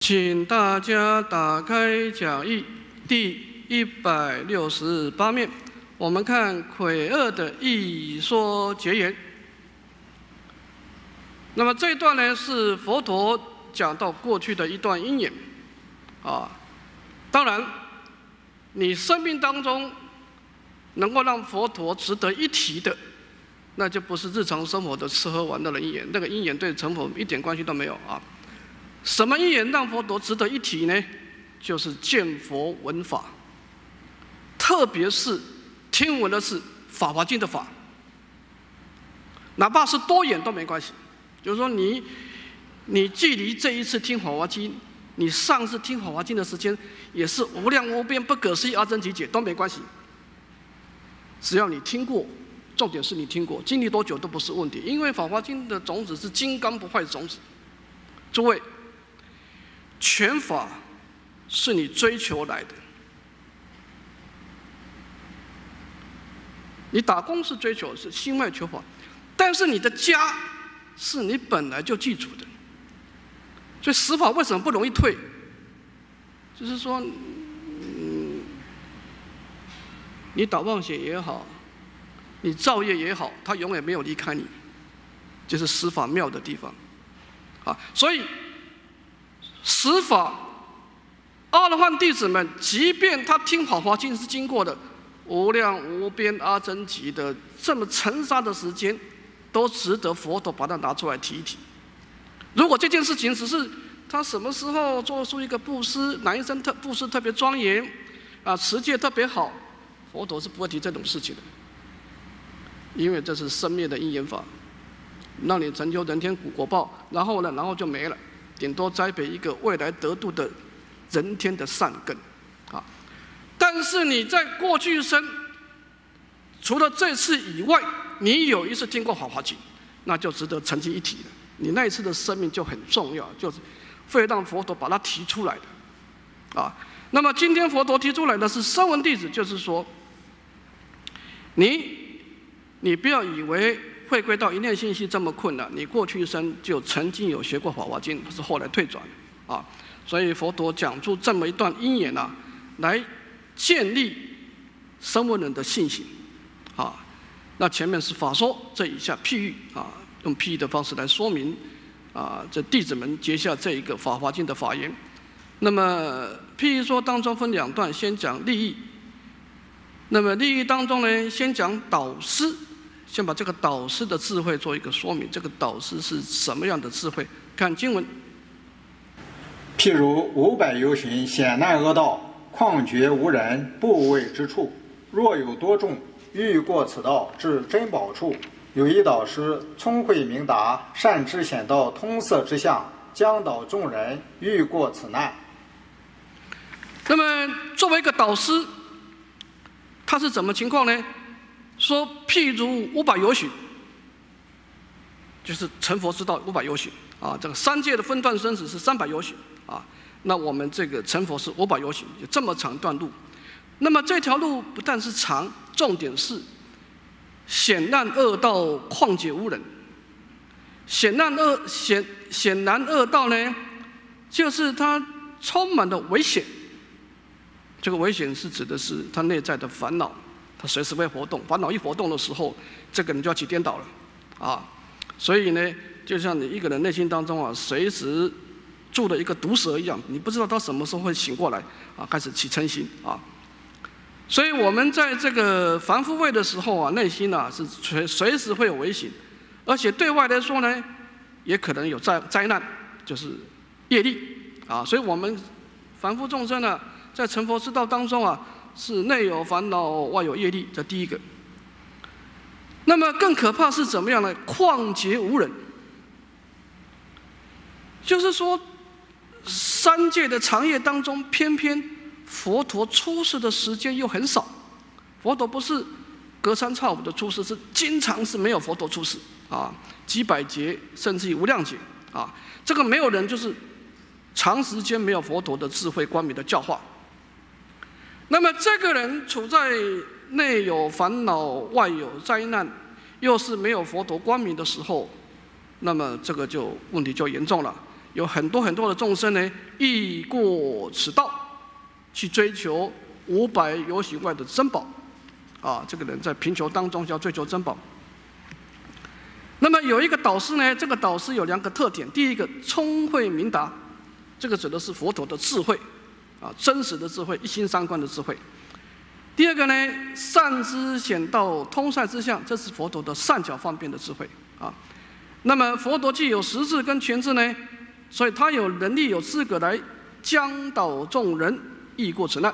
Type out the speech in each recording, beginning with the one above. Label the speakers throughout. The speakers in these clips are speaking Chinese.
Speaker 1: 请大家打开讲义第168面，我们看癸二的一说结言。那么这一段呢，是佛陀讲到过去的一段因缘啊。当然，你生命当中能够让佛陀值得一提的，那就不是日常生活的吃喝玩乐的因缘，那个因缘对成佛一点关系都没有啊。什么因缘让佛陀值得一提呢？就是见佛闻法，特别是听闻的是《法华经》的法，哪怕是多远都没关系。就是说你距离这一次听《法华经》，你上次听《法华经》的时间也是无量无边、不可思议阿僧祇劫都没关系。只要你听过，重点是你听过，经历多久都不是问题，因为《法华经》的种子是金刚不坏的种子。诸位，全法是你追求来的，你打工是追求是心外求法，但是你的家是你本来就记住的。所以十法为什么不容易退？就是说，你打妄想也好，你造业也好，它永远没有离开你，就是十法妙的地方啊。所以十法阿罗汉弟子们，即便他听《法华经》是经过的无量无边阿僧祇的这么尘沙的时间，都值得佛陀把它拿出来提一提。如果这件事情只是他什么时候做出一个布施，哪一生布施特别庄严啊，持戒特别好，佛陀是不会提这种事情的，因为这是生灭的因缘法，让你成就人天果报，然后就没了，顶多栽培一个未来得度的人天的善根啊。但是你在过去生，除了这次以外，你有一次听过《法华经》，那就值得澄清一提了。你那一次的生命就很重要，就是会让佛陀把它提出来的啊。那么今天佛陀提出来的是声闻弟子，就是说，你不要以为回归到一念信息这么困难，你过去一生就曾经有学过《法华经》，是后来退转啊。所以佛陀讲出这么一段因缘啊，来建立声闻人的信心啊。那前面是法说，这以下譬喻啊，用譬喻的方式来说明啊，这弟子们结下这一个《法华经》的法言。那么譬喻说当中分两段，先讲利益。那么利益当中呢，先讲导师，先把这个导师的智慧做一个说明。这个导师是什么样的智慧？看经文。
Speaker 2: 譬如500由旬，险难恶道，旷绝无人，不畏之处。若有多众，欲过此道，至珍宝处，有一导师，聪慧明达，善知险道通塞之相，将导众人欲过此难。
Speaker 1: 那么作为一个导师，他是怎么情况呢？说譬如500由旬，就是成佛之道500由旬啊。这个三界的分段生死是300由旬啊。那我们这个成佛是500由旬，有这么长段路。那么这条路不但是长，重点是险难恶道，旷绝无人。险难恶道呢，就是它充满了危险。这个危险是指的是他内在的烦恼，他随时会活动，烦恼一活动的时候，这个人就要起颠倒了啊。所以呢，就像你一个人内心当中啊，随时住了一个毒蛇一样，你不知道他什么时候会醒过来啊，开始起嗔心啊。所以我们在这个凡夫位的时候啊，内心啊是随时会有危险，而且对外来说呢，也可能有灾难，就是业力啊。所以我们凡夫众生呢，在成佛之道当中啊，是内有烦恼，外有业力，这第一个。那么更可怕是怎么样呢？旷绝无人，就是说，三界的长夜当中，偏偏佛陀出世的时间又很少。佛陀不是隔三差五的出世，是经常是没有佛陀出世啊，几百劫甚至于无量劫啊。这个没有人就是长时间没有佛陀的智慧光明的教化。那么这个人处在内有烦恼，外有灾难，又是没有佛陀光明的时候，那么这个就问题就严重了。 有很多很多的众生呢，易过此道，去追求500由行外的珍宝。这个人在贫穷当中要追求珍宝。那么有一个导师呢，这个导师有2个特点：第一个，聪慧明达，这个指的是佛陀的智慧，真实的智慧，一心三观的智慧。第二个呢，善知显道通善之相，这是佛陀的善巧方便的智慧那么佛陀既有实智跟全智呢，所以他有能力有资格来将导众人易过此难。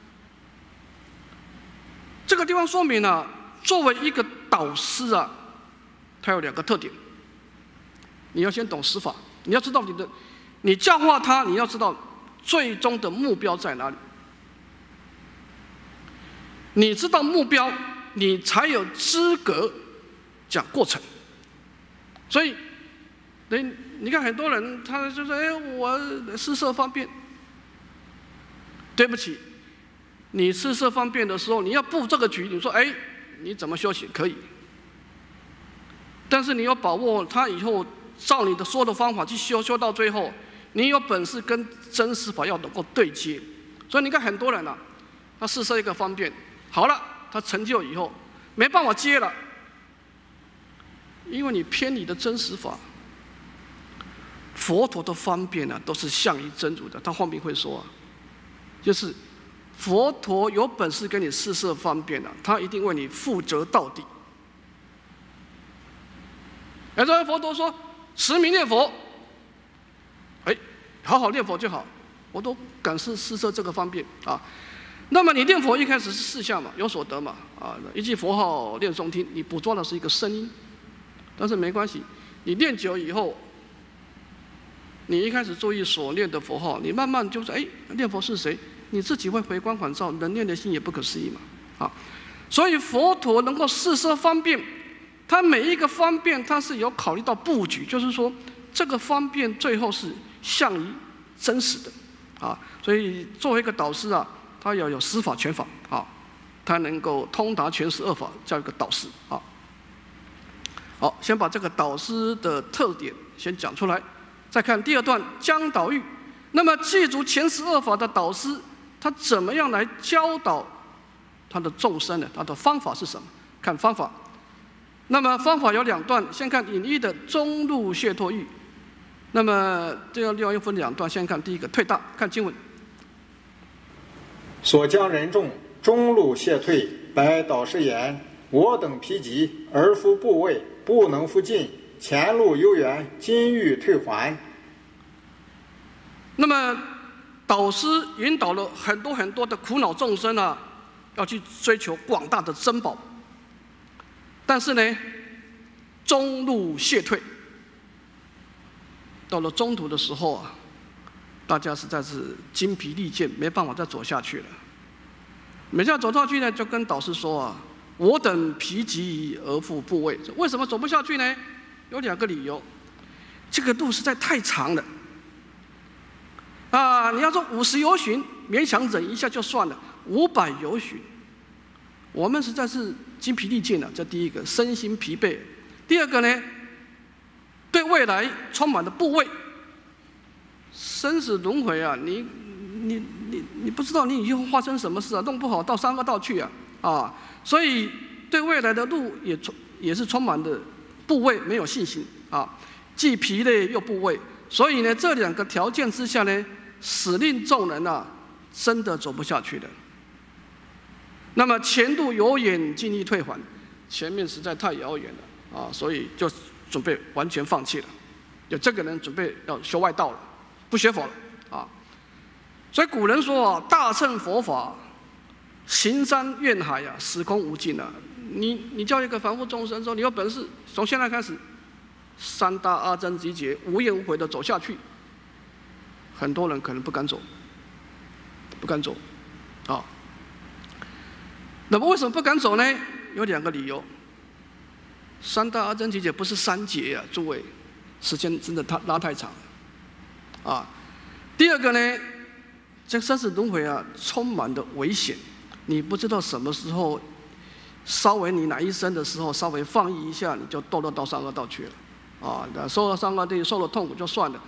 Speaker 1: 这个地方说明作为一个导师他有2个特点。你要先懂实法，你要知道你教化他，你要知道最终的目标在哪里。你知道目标，你才有资格讲过程。所以，你看很多人，他就说：“我施设方便。”对不起，你施设方便的时候，你要布这个局，你说：“你怎么修行可以？”但是你要把握他以后照你的说的方法去修到最后，你有本事跟真实法要能够对接。所以你看很多人他施设一个方便，好了，他成就以后没办法接了。因为你偏离的真实法，佛陀的方便都是向于真如的。他后面会说就是佛陀有本事给你施设方便他一定为你负责到底。然后佛陀说：“持名念佛，好好念佛就好。”我都敢施设这个方便那么你念佛一开始是4项嘛，有所得嘛一句佛号念诵听，你捕捉的是一个声音。但是没关系，你念久以后，你一开始注意所念的佛号，你慢慢就是念佛是谁？你自己会回光返照，人念的心也不可思议嘛所以佛陀能够施设方便，他每一个方便他是有考虑到布局，就是说这个方便最后是向于真实的所以作为一个导师他要有十法全法他能够通达全十2法，叫一个导师好，先把这个导师的特点先讲出来，再看第2段将导喻。那么记住前12法的导师，他怎么样来教导他的众生呢？他的方法是什么？看方法。那么方法有2段，先看引义的中路解脱喻。那么这个地方又分2段，先看第一个退大，看经文。
Speaker 2: 所将人众中路解退，白导师言：“我等疲极而复不畏，不能复进，前路悠远，今欲退还。”
Speaker 1: 那么导师引导了很多很多的苦恼众生要去追求广大的珍宝，但是呢，中路解退，到了中途的时候大家实在是精疲力尽，没办法再走下去了。没下走下去呢，就跟导师说我等疲极而复不畏。为什么走不下去呢？有2个理由。这个路实在太长了你要说50由旬，勉强忍一下就算了，500由旬，我们实在是精疲力尽了。这第一个，身心疲惫。第2个呢，对未来充满了不畏。生死轮回你不知道你以后发生什么事弄不好到3恶道去所以对未来的路也是充满的不畏，没有信心既疲累又不畏。所以呢，这2个条件之下呢，使令众人真的走不下去了。那么前路有远，尽力退还，前面实在太遥远了所以就准备完全放弃了。有这个人准备要修外道了，不学佛了所以古人说大乘佛法，行山怨海时空无尽你叫一个凡夫众生说，你有本事从现在开始3大阿僧祇劫无怨无悔的走下去，很多人可能不敢走那么为什么不敢走呢？有2个理由。3大阿僧祇劫不是3劫诸位，时间真的拉太长了第2个呢，这生死轮回充满的危险，你不知道什么时候稍微你哪一生的时候稍微放逸一下，你就堕落到3恶道去了受了3恶地受了痛苦就算了，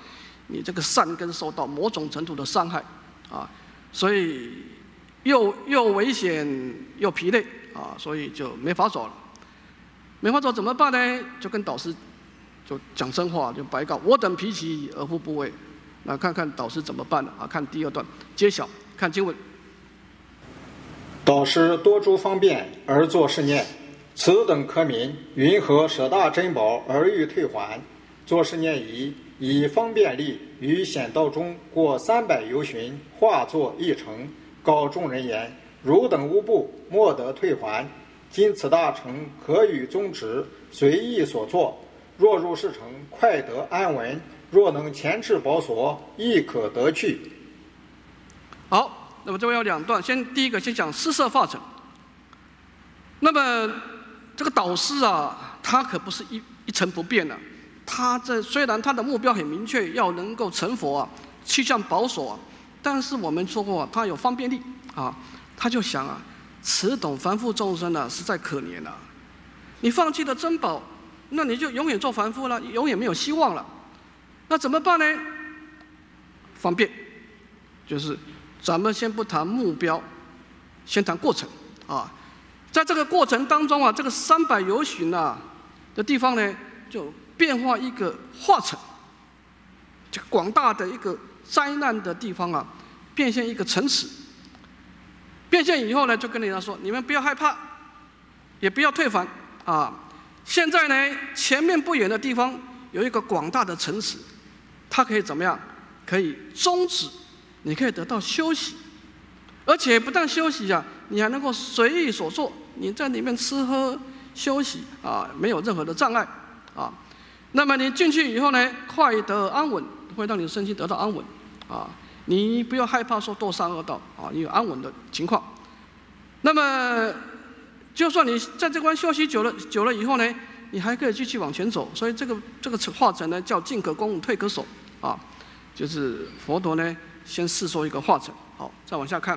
Speaker 1: 你这个善根受到某种程度的伤害啊，所以又危险又疲累啊，所以就没法走了。没法走怎么办呢？就跟导师就讲真话，就白告我等疲极而复不为。那看看导师怎么办呢？啊，看第2段揭晓，看经文。
Speaker 2: 导师多诸方便而作是念：此等可悯，云何舍大珍宝而欲退还？作是念已，以方便力于险道中过300由旬，化作一城，告众人言：汝等无部，莫得退还。今此大城可与宗旨，随意所作。若入是城，快得安稳；若能前置宝所，亦可得去。
Speaker 1: 好，那么这边有2段，第一个先讲施设化成。那么这个导师啊，他可不是一成不变的。他虽然他的目标很明确，要能够成佛啊，去向宝所啊，但是我们说过，他有方便力啊，他就想啊，此等凡夫众生啊，实在可怜啊！你放弃了珍宝，那你就永远做凡夫了，永远没有希望了。那怎么办呢？方便，就是咱们先不谈目标，先谈过程啊。在这个过程当中啊，这个300由旬啊的地方呢，就变化一个化成，这个广大的一个灾难的地方啊，变现一个城池。变现以后呢，就跟人家说：你们不要害怕，也不要退返啊！现在呢，前面不远的地方有一个广大的城池，它可以怎么样？可以终止，你可以得到休息，而且不但休息啊，你还能够随意所做，你在里面吃喝休息啊，没有任何的障碍啊。那么你进去以后呢，快得安稳，会让你身心得到安稳啊。你不要害怕说堕三恶道啊，你有安稳的情况。那么，就算你在这关休息久了以后呢，你还可以继续往前走。所以这个化成呢，叫进可攻，退可守啊，就是佛陀呢先示说一个化成。好，再往下看。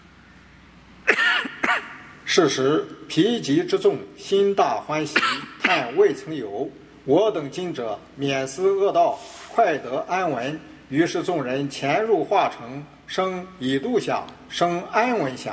Speaker 2: 是时，疲极之众心大欢喜，叹未曾有。我等今者免思恶道，快得安稳。于是众人潜入化城，生以度想，生安稳想。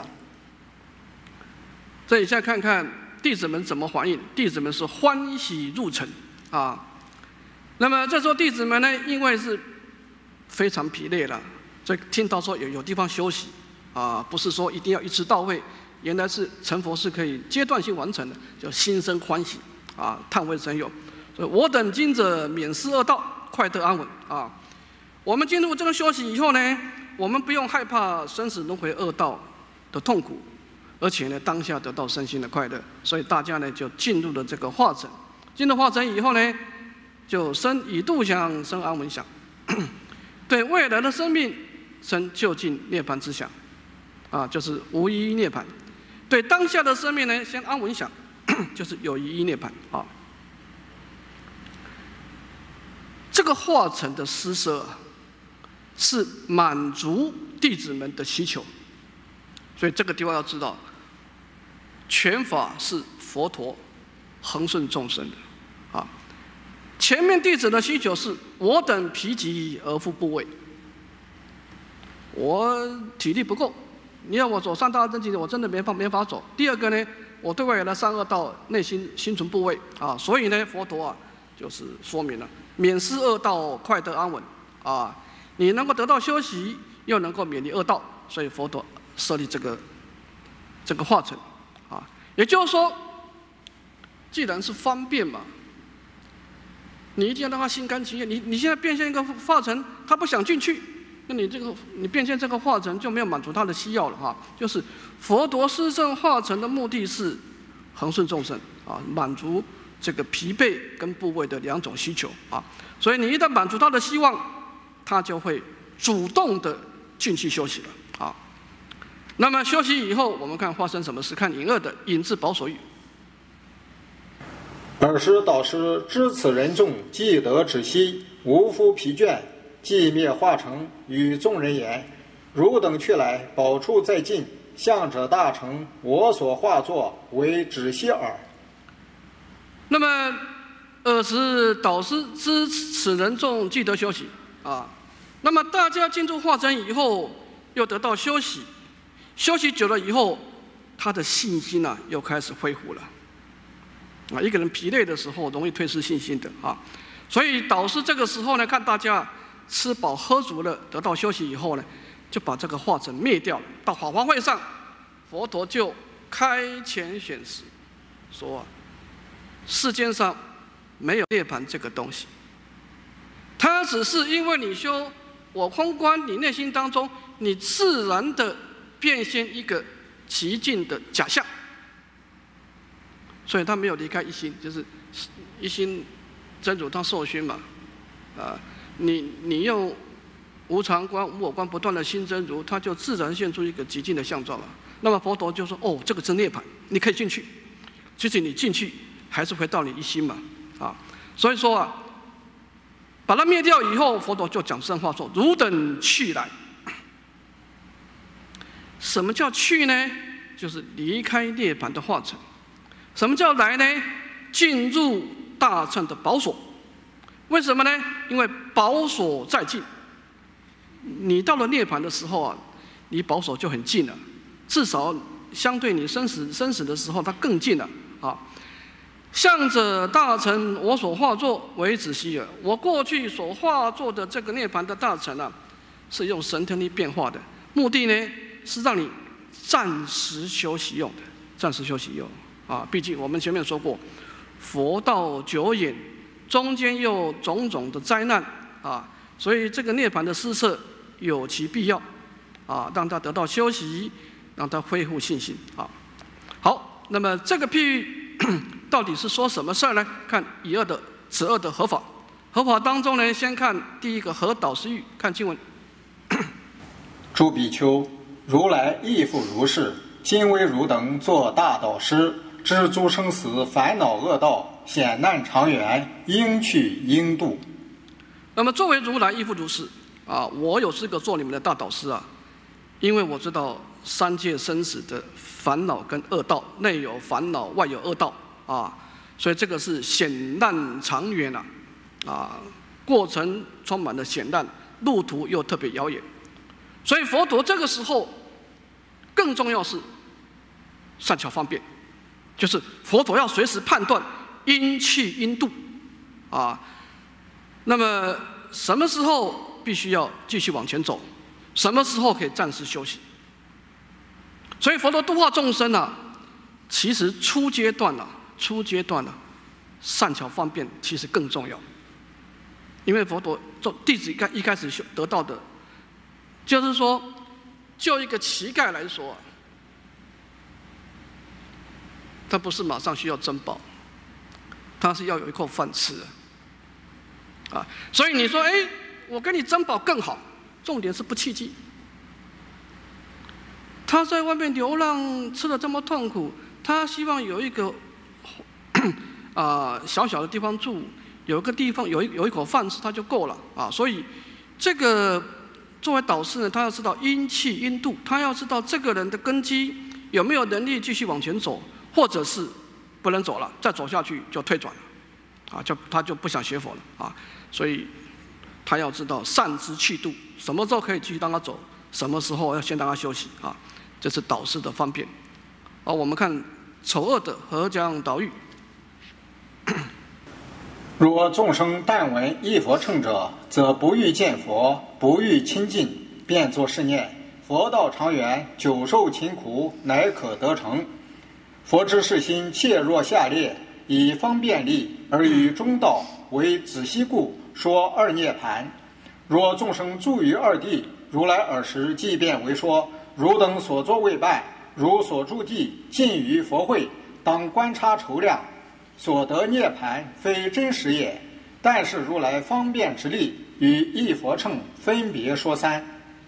Speaker 1: 这里再看看弟子们怎么反应。弟子们是欢喜入城啊。那么这时候弟子们呢，因为是非常疲累了，所以听到说有地方休息啊，不是说一定要一次到位。原来是成佛是可以阶段性完成的，就心生欢喜啊，叹未曾有。所以我等今者免思恶道，快得安稳啊。我们进入这个休息以后呢，我们不用害怕生死轮回恶道的痛苦，而且呢，当下得到身心的快乐。所以大家呢就进入了这个化成。进入化成以后呢，就生以度想，生安稳想，对未来的生命生就近涅槃之想啊，就是无一涅槃。对当下的生命呢，先安稳想，就是有一涅槃啊。这个化成的施设是满足弟子们的需求，所以这个地方要知道，全法是佛陀恒顺众生的啊。前面弟子的需求是我等疲极而复不为，我体力不够。你要我走3大正觉，我真的没法走。第二个呢，我对未来的3恶道内心心存不畏啊，所以呢，佛陀啊就是说明了免思恶道，快得安稳啊。你能够得到休息，又能够免离恶道，所以佛陀设立这个化成啊。也就是说，既然是方便嘛，你一定要让他心甘情愿。你现在变现一个化成，他不想进去。那你变现这个化成就没有满足他的需要了哈，就是佛陀施设化成的目的是恒顺众生啊，满足这个疲惫跟部位的2种需求啊，所以你一旦满足他的希望，他就会主动的进去休息了啊。那么休息以后，我们看发生什么事？看引2的引至宝所语。
Speaker 2: 尔时导师知此人众既得止息，无复疲倦。寂灭化成，与众人言：汝等去来，宝处在近，向者大成，我所化作为止息耳。
Speaker 1: 那么，尔时导师知此人众既得休息啊。 那么大家进入化真以后，又得到休息，休息久了以后，他的信心啊又开始恢复了。啊，一个人疲累的时候，容易退失信心的啊。所以导师这个时候呢，看大家吃饱喝足了，得到休息以后呢，就把这个化尘灭掉了。到法华会上，佛陀就开前显示说啊，世间上没有涅槃这个东西，它只是因为你修我空观，你内心当中你自然的变现一个极尽的假象。所以他没有离开一心，就是一心真如他受熏嘛，你用无常观、无我观不断的心真如，它就自然现出一个极尽的相状了。那么佛陀就说：哦，这个是涅槃，你可以进去。其实你进去还是回到你一心嘛，所以说啊，把它灭掉以后，佛陀就讲真话说：汝等去来。什么叫去呢？就是离开涅槃的化尘。什么叫来呢？进入大乘的宝所。为什么呢？因为宝所在近。你到了涅槃的时候啊，离宝所就很近了，至少相对你生死的时候，它更近了啊。向着大乘我所化作为止息耳。我过去所化作的这个涅槃的大乘啊，是用神通力变化的，目的呢是让你暂时休息用的，暂时休息用。毕竟我们前面说过，佛道久远，中间又种种的灾难所以这个涅槃的施设有其必要让他得到休息，让他恢复信心好，那么这个譬喻到底是说什么事儿呢？看以二的此二的合法，合法当中呢，先看第一个合导师喻，看经文。
Speaker 2: 诸比丘，如来亦复如是，今为汝等做大导师。知诸生死烦恼恶道，险难长远，应去应度。
Speaker 1: 那么作为如来亦复如是我有资格做你们的大导师因为我知道三界生死的烦恼跟恶道，内有烦恼，外有恶道所以这个是险难长远过程充满了险难，路途又特别遥远。所以佛陀这个时候更重要是善巧方便。就是佛陀要随时判断应去应度那么什么时候必须要继续往前走，什么时候可以暂时休息。所以佛陀度化众生其实初阶段善巧方便其实更重要。因为佛陀做弟子一开始得到的，就是说，就一个乞丐来说他不是马上需要珍宝，他是要有一口饭吃所以你说，我给你珍宝更好，重点是不契机。他在外面流浪，吃得这么痛苦，他希望有一个小小的地方住，有一个地方有一口饭吃，他就够了所以这个作为导师呢，他要知道因气因度，他要知道这个人的根基有没有能力继续往前走。或者是不能走了，再走下去就退转了他就不想学佛了所以他要知道善知去度，什么时候可以继续让他走，什么时候要先让他休息这是导师的方便我们看丑恶的合讲导喻。
Speaker 2: 若众生但闻一佛乘者，则不欲见佛，不欲亲近，便作是念：佛道长远，久受勤苦，乃可得成。佛之世心切若下列，以方便力而与中道为子息故，说二涅盘。若众生住于二地，如来尔时即便为说：汝等所作未办，如所住地近于佛会，当观察筹量，所得涅盘非真实也。但是如来方便之力，与一佛乘分别说三。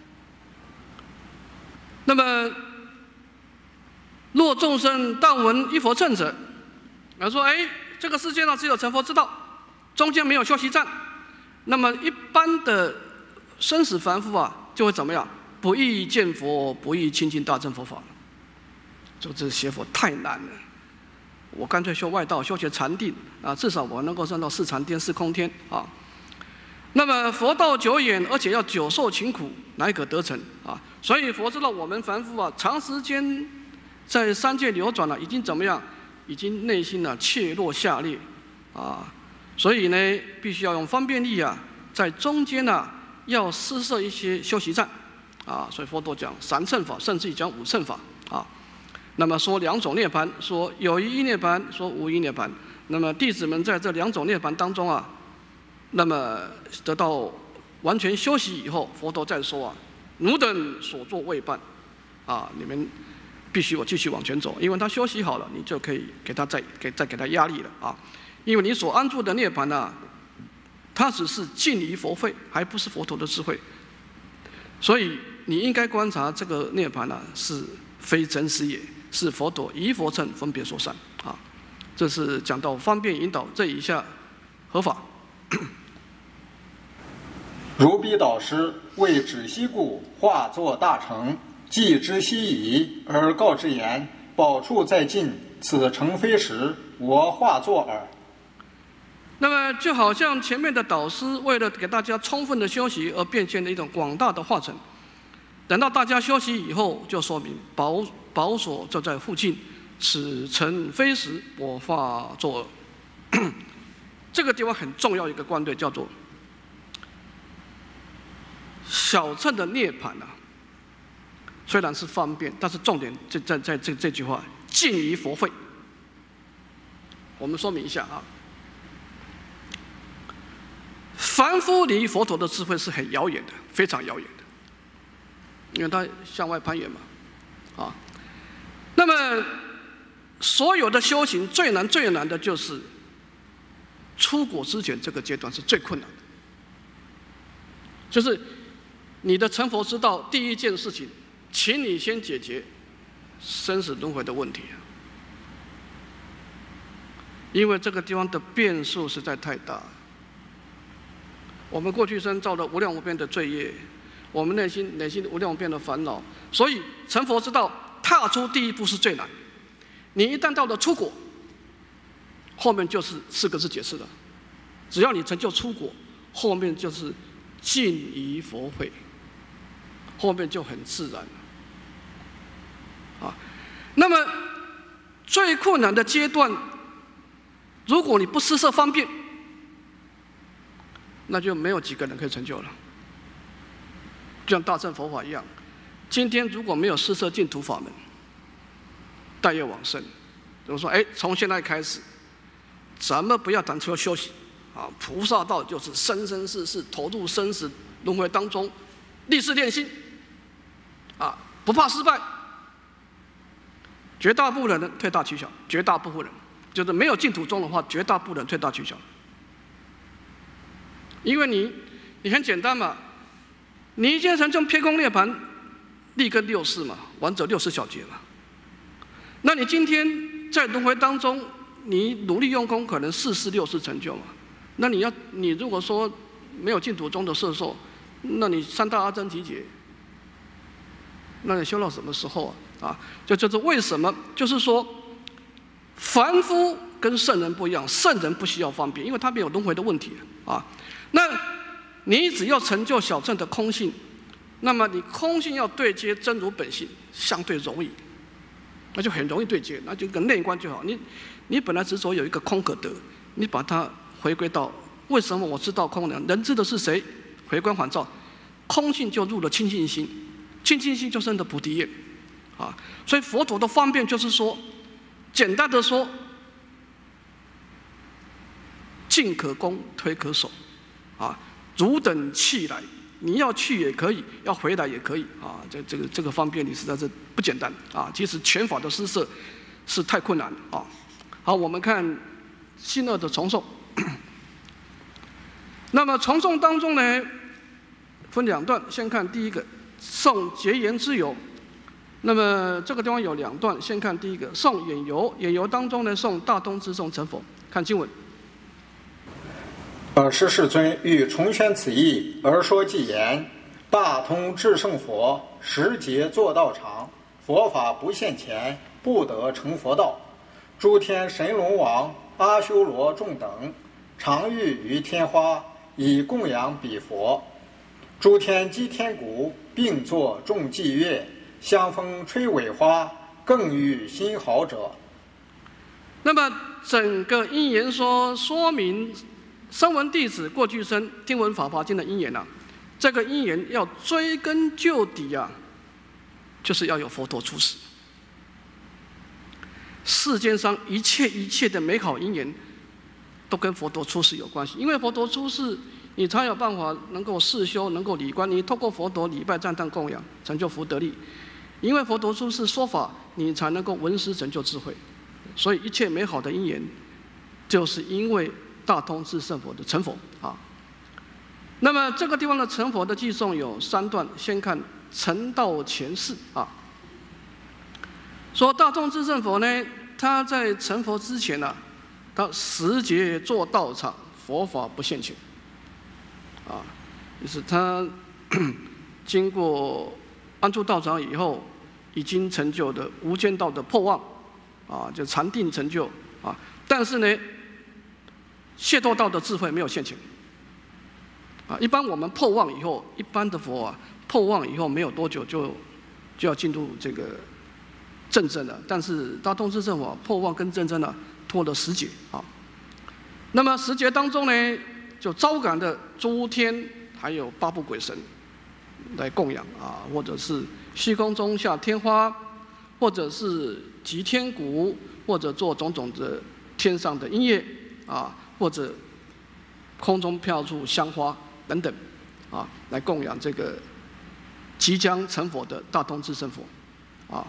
Speaker 1: 那么若众生但闻一佛乘者，说这个世界上只有成佛之道，中间没有休息站，那么一般的生死凡夫就会怎么样？不易见佛，不易亲近大乘佛法。这学佛太难了，我干脆修外道，修学禅定至少我能够上到四禅天、四空天那么佛道久远，而且要久受勤苦，乃可得成啊！所以佛知道我们凡夫啊，长时间在三界流转了，已经怎么样？已经内心怯弱下劣啊！所以呢，必须要用方便力啊，在中间要施设一些修习站啊。所以佛陀讲3乘法，甚至于讲5乘法啊。那么说2种涅槃，说有余涅槃，说无余涅槃。那么弟子们在这2种涅槃当中啊，那么得到完全休息以后，佛陀再说啊，汝等所作未半，啊，你们必须我继续往前走，因为他休息好了，你就可以给他再给他压力了啊，因为你所安住的涅槃啊，它只是尽离佛慧，还不是佛陀的智慧，所以你应该观察这个涅槃啊，是非真实也，是佛陀以佛乘分别所散啊。这是讲到方便引导这一下合法。
Speaker 2: 如彼导师为止息故，化作大成，既知悉矣，而告之言：宝处在近，此诚非实，我化作耳。
Speaker 1: 那么就好像前面的导师为了给大家充分的休息而变现的一种广大的化成，等到大家休息以后，就说明宝所就在附近。此诚非实，我化作耳。这个地方很重要一个观点，叫做小乘的涅槃啊，虽然是方便，但是重点在这句话，尽于佛慧。我们说明一下啊，凡夫离佛陀的智慧是很遥远的，非常遥远的，因为他向外攀缘嘛，啊，那么。所有的修行最难的就是出果之前这个阶段是最困难的，就是你的成佛之道第一件事情，请你先解决生死轮回的问题，因为这个地方的变数实在太大。我们过去生造了无量无边的罪业，我们内心无量无边的烦恼，所以成佛之道踏出第一步是最难。你一旦到了出果，后面就是4个字解释了。只要你成就出果，后面就是尽于佛慧，后面就很自然了。啊，那么最困难的阶段，如果你不施设方便，那就没有几个人可以成就了。就像大乘佛法一样，今天如果没有施设净土法门，待业往生，我说，从现在开始，咱们不要谈求休息啊！菩萨道就是生生世世投入生死轮回当中，立志练心啊，不怕失败。绝大部分人退大取小，绝大部分人就是没有净土宗的话，绝大部分人退大取小。因为你很简单嘛，你一件成就偏空涅槃，立根6世嘛，完者60小劫嘛。那你今天在轮回当中，你努力用功，可能4世6世成就嘛？那你如果说没有净土宗的摄受，那你3大阿僧祇劫，那你修到什么时候啊？啊，就是为什么？就是说，凡夫跟圣人不一样，圣人不需要方便，因为他没有轮回的问题啊。那你只要成就小乘的空性，那么你空性要对接真如本性，相对容易。那就很容易对接，那就一个内观就好。你本来执着有一个空可得，你把它回归到为什么我知道空呢？人知的是谁？回光返照，空性就入了清净心，清净心就生的菩提业，啊，所以佛陀的方便就是说，简单的说，进可攻，退可守，啊，汝等去来。你要去也可以，要回来也可以啊！这个方便你实在是不简单啊！其实全法的施设是太困难了啊！好，我们看新二的重诵。那么重诵当中呢，分2段，先看第一个诵结言之由。那么这个地方有2段，先看第一个诵演由。演由当中呢，诵大通智颂成佛。看经文。
Speaker 2: 尔时世尊欲重宣此义，而说偈言：大通至圣佛，时节作道场，佛法不现前，不得成佛道。诸天神龙王、阿修罗众等，常欲于天花， 以供养彼佛。诸天击天鼓，并作众伎乐，香风吹尾花，更遇新好者。
Speaker 1: 那么整个因缘说明声闻弟子过去生听闻法华经的因缘啊，这个因缘要追根究底啊，就是要有佛陀出世。世间上一切的美好因缘，都跟佛陀出世有关系。因为佛陀出世，你才有办法能够世修，能够理观。你透过佛陀礼拜、赞叹、供养，成就福德力。因为佛陀出世说法，你才能够闻思成就智慧。所以一切美好的因缘，就是因为大通智胜佛的成佛啊。那么这个地方的成佛的偈颂有3段，先看成道前世啊。说大通智胜佛呢，他在成佛之前呢，他10劫做道场，佛法不现前。啊，就是他经过安住道场以后，已经成就的无间道的破妄，啊，就禅定成就啊。但是呢，解脱道的智慧没有现前。啊，一般我们破妄以后，一般的佛啊，破妄以后没有多久就要进入这个正真了。但是大通智胜佛破妄跟正真呢，拖了10劫啊。那么10劫当中呢，就招感的诸天还有8部鬼神来供养啊，或者是虚空中下天花，或者是击天鼓，或者做种种的天上的音乐啊，或者空中飘出香花等等啊，来供养这个即将成佛的大通智胜佛啊。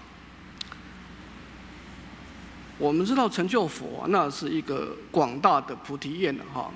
Speaker 1: 我们知道成就佛，那是一个广大的菩提愿哈。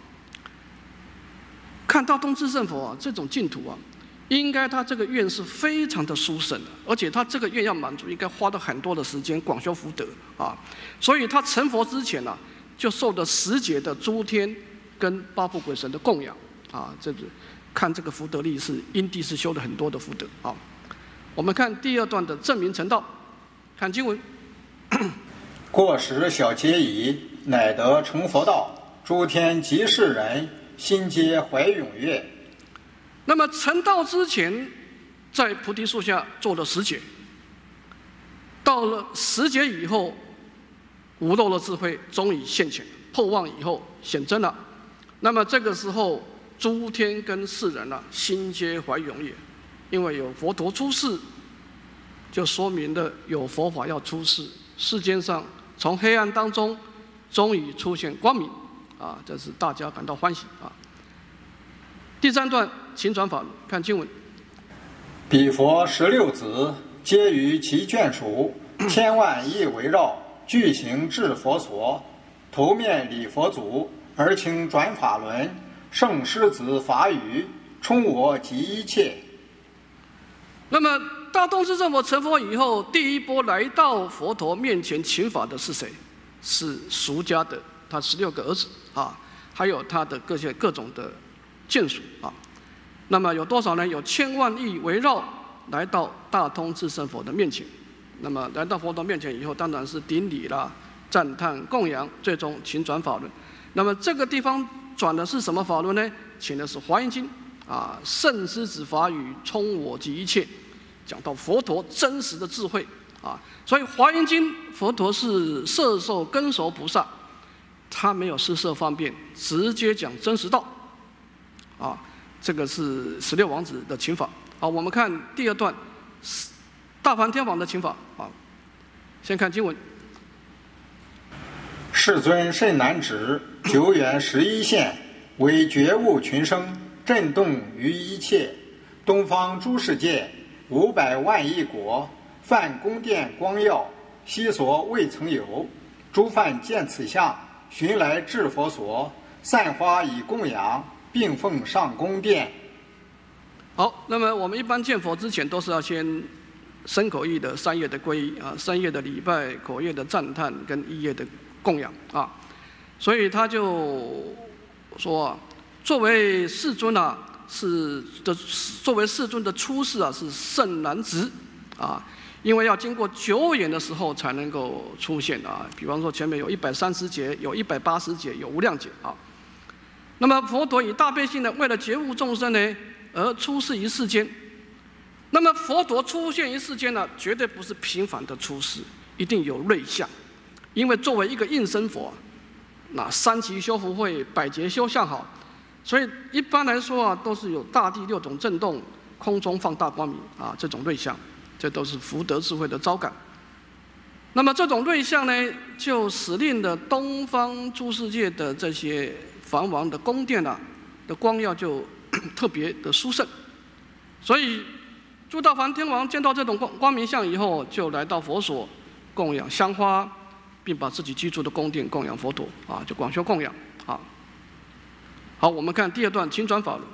Speaker 1: 看大通智胜佛啊，这种净土啊，应该他这个愿是非常的殊胜的，而且他这个愿要满足，应该花了很多的时间广修福德啊。所以他成佛之前啊，就受了10劫的诸天跟8部鬼神的供养啊。这个看这个福德力是因地是修了很多的福德啊。我们看第2段的证明成道，看经文。
Speaker 2: 过时小劫矣，乃得成佛道。诸天及世人，心皆怀踊跃。
Speaker 1: 那么成道之前，在菩提树下做了10劫，到了10劫以后，无漏的智慧终于现前，破妄以后显真了。那么这个时候，诸天跟世人啊，心皆怀踊跃，因为有佛陀出世，就说明了有佛法要出世，世间上从黑暗当中终于出现光明啊，这是大家感到欢喜啊。第3段请转法，看经文。
Speaker 2: 彼佛16子，皆于其眷属，千万亿围绕，具行至佛所，头面礼佛祖，而请转法轮，圣狮子法语，充我及一切。
Speaker 1: 那么大通智胜佛成佛以后，第一波来到佛陀面前请法的是谁？是俗家的他16个儿子啊，还有他的各种的眷属啊。那么有多少呢？有千万亿围绕来到大通智胜佛的面前。那么来到佛陀面前以后，当然是顶礼啦、赞叹、供养，最终请转法轮。那么这个地方转的是什么法轮呢？请的是《华严经》啊，圣狮子法语，充我及一切。讲到佛陀真实的智慧啊，所以《华严经》佛陀是摄受根熟菩萨，他没有施设方便，直接讲真实道啊。这个是16王子的请法。好，我们看第2段大梵天王的请法啊。先看经文。
Speaker 2: 世尊甚难止，久远11现，为觉悟群生，震动于一切。东方诸世界500万亿国，梵宫殿光耀，昔所未曾有。诸梵见此相，寻来至佛所，散花以供养，并奉上宫殿。
Speaker 1: 好，那么我们一般见佛之前，都是要先身口意的3业的皈依啊，3业的礼拜，口业的赞叹，跟意业的供养啊。所以他就说，作为世尊啊，作为世尊的出世啊，是甚难值啊，因为要经过久远的时候才能够出现啊。比方说前面有130劫，有180劫，有无量劫啊。 那么佛陀以大悲心呢，为了觉悟众生呢，而出世于世间。那么佛陀出现于世间呢，绝对不是平凡的出世，一定有瑞相。因为作为一个应身佛，那三级修福慧，百劫修相好，所以一般来说啊，都是有大地6种震动，空中放大光明啊，这种瑞相，这都是福德智慧的招感。那么这种瑞相呢，就使令的东方诸世界的这些梵王的宫殿啊的光耀就特别的殊胜，所以诸大梵天王见到这种光明相以后，就来到佛所供养香花，并把自己居住的宫殿供养佛陀啊，就广修供养啊。好，我们看第2段，请转法轮。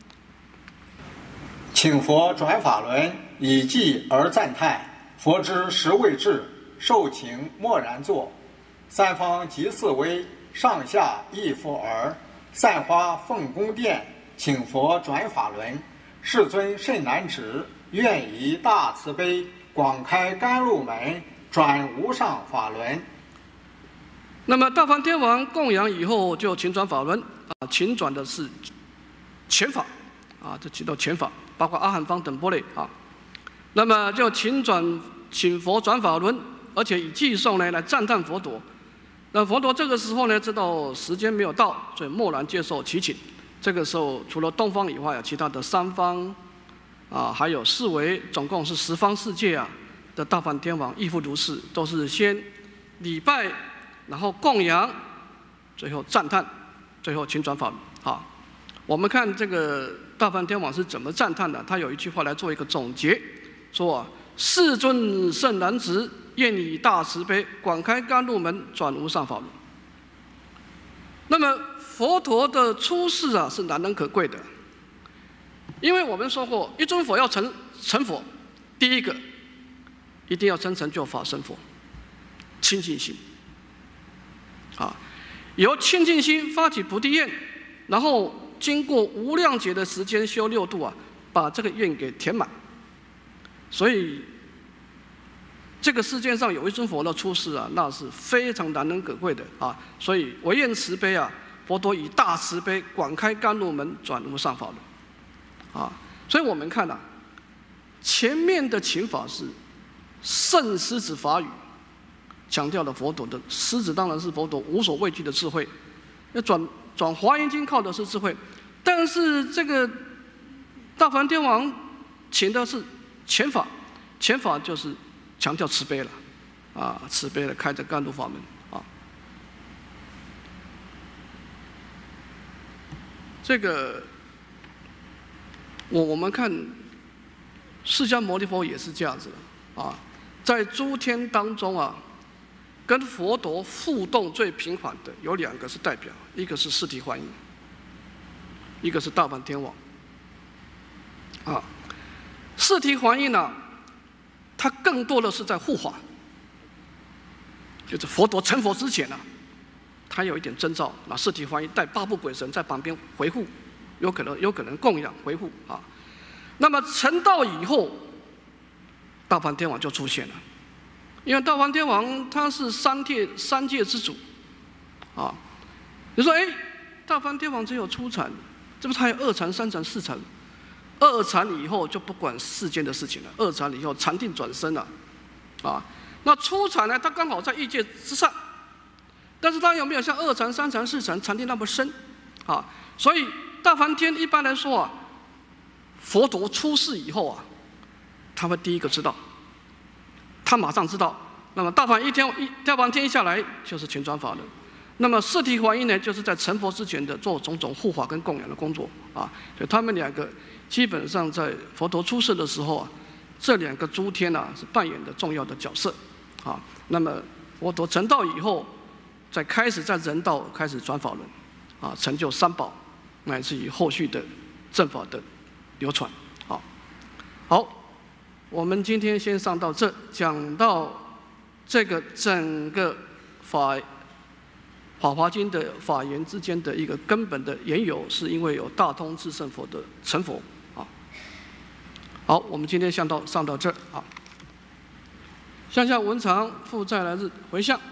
Speaker 2: 请佛转法轮，以偈而赞叹。佛之实未至，受请默然坐。三方极四威，上下亦复尔。散花奉宫殿，请佛转法轮。世尊甚难止，愿以大慈悲，广开甘露门，转无上法轮。
Speaker 1: 那么大梵天王供养以后，就请转法轮啊，请转的是前法啊，这提到前法，包括阿含方等波类啊。那么就请佛转法轮，而且以偈颂呢来赞叹佛陀。那佛陀这个时候呢，知道时间没有到，所以默然接受祈请。这个时候，除了东方以外啊，其他的3方啊，还有4维，总共是10方世界啊的大梵天王亦复如是，都是先礼拜，然后供养，最后赞叹，最后请转法轮。好，我们看这个大梵天王是怎么赞叹的？他有一句话来做一个总结，说啊，世尊甚难止，愿以大慈悲，广开甘露门，转无上法轮。那么佛陀的出世啊，是难能可贵的，因为我们说过，一尊佛要成佛，第一个一定要真成就法身佛，清净心啊，由清净心发起菩提愿，然后经过无量劫的时间修6度啊，把这个愿给填满。所以这个世界上有一尊佛的出世啊，那是非常难能可贵的啊。所以唯愿慈悲啊，佛陀以大慈悲广开甘露门，转无上法轮啊。所以我们看啊，前面的请法是圣狮子法语，强调了佛陀的狮子当然是佛陀无所畏惧的智慧。那转华严经靠的是智慧，但是这个大梵天王请的是前法，前法就是强调慈悲了，啊，慈悲了，开着甘露法门啊。这个我们看释迦牟尼佛也是这样子的啊，在诸天当中啊，跟佛陀互动最频繁的有2个是代表，一个是释提桓因，一个是大梵天王啊。释提桓因呢，它更多的是在护法，就是佛陀成佛之前呢，他有一点征兆，那释提桓因带8部鬼神在旁边维护，有可能供养维护啊。那么成道以后，大梵天王就出现了，因为大梵天王他是三界之主啊。你说，大梵天王只有初禅，这不是还有2禅、3禅、4禅？2禅以后就不管世间的事情了，2禅以后禅定转生了，啊，那初禅呢，它刚好在欲界之上，但是它有没有像2禅、3禅、4禅禅定那么深，啊？所以大梵天一般来说啊，佛陀出世以后啊，他会第一个知道，他马上知道。那么大梵天一下来就是请转法轮，那么释提桓因呢，就是在成佛之前的做种种护法跟供养的工作啊，所以他们2个。基本上在佛陀出世的时候啊，这2个诸天啊是扮演的重要的角色，啊，那么佛陀成道以后，再开始在人道开始转法轮，啊，成就3宝，乃至于后续的正法的流传，好，我们今天先上到这，讲到这个整个法华经的法言之间的一个根本的缘由，是因为有大通智胜佛的成佛。好，我们今天上到这儿啊。向下文长，复再来日回向。